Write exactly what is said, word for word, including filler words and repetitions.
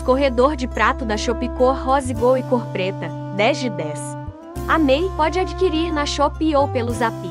Escorredor de prato da Shopee cor rosa Gol e cor preta, dez de dez. Amei, pode adquirir na Shopee ou pelo Zap.